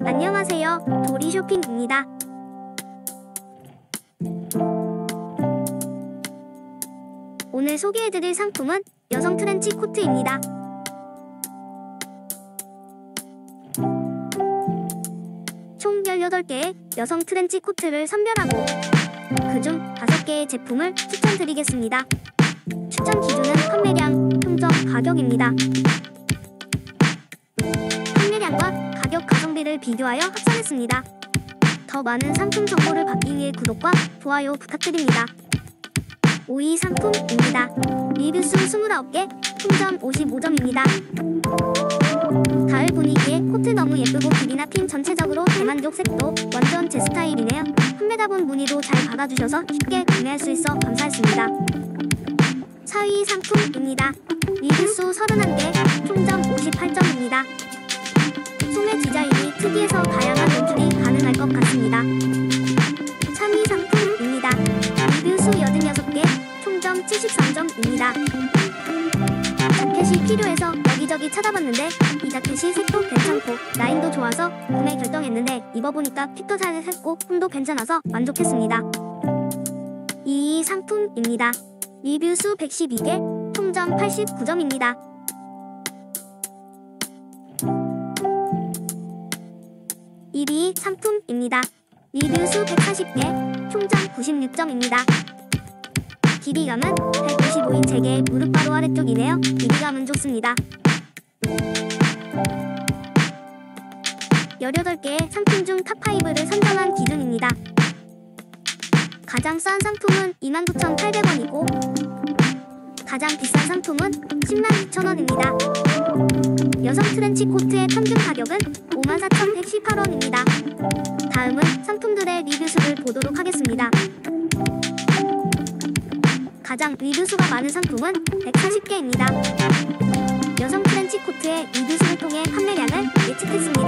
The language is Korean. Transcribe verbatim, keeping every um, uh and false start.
안녕하세요, 도리쇼핑입니다. 오늘 소개해드릴 상품은 여성 트렌치 코트입니다. 총 열여덟 개의 여성 트렌치 코트를 선별하고 그중 다섯 개의 제품을 추천드리겠습니다. 추천 기준은 판매량, 평점, 가격입니다. 판매량과 가격 가성비를 비교하여 합산했습니다. 더 많은 상품 정보를 받기 위해 구독과 좋아요 부탁드립니다. 오 위 상품입니다. 리뷰수 이십구 개, 총점 오십오 점입니다. 가을 분위기에 코트 너무 예쁘고 길이나 핀 전체적으로 대만족 색도 완전 제 스타일이네요. 판매자분 문의도 잘 받아주셔서 쉽게 구매할 수 있어 감사했습니다. 사 위 상품입니다. 리뷰수 삼십일 개, 총점 오십팔 점입니다. 소매 디자인이 특이해서 다양한 연출이 가능할 것 같습니다. 삼 위 상품입니다. 리뷰수 팔십육 개, 총점 칠십삼 점입니다. 자켓이 필요해서 여기저기 찾아봤는데 이 자켓이 색도 괜찮고 라인도 좋아서 구매 결정했는데 입어보니까 핏도 잘 샜고 폼도 괜찮아서 만족했습니다. 이 위 상품입니다. 리뷰수 백십이 개, 총점 팔십구 점입니다. 일 위 상품입니다. 리뷰수 백사십 개, 총점 구십육 점입니다. 길이감은 백오십오 인치 제게 무릎 바로 아래쪽이네요. 길이감은 좋습니다. 열여덟 개의 상품 중 탑 파이브를 선정한 기준입니다. 가장 싼 상품은 이만 구천팔백 원이고 가장 비싼 상품은 십만 구천 원입니다. 여성 트렌치 코트의 평균 가격은 오만 사천백십팔 원입니다. 다음은 상품들의 리뷰수를 보도록 하겠습니다. 가장 리뷰수가 많은 상품은 백사십 개입니다. 여성 트렌치 코트의 리뷰수를 통해 판매량을 예측했습니다.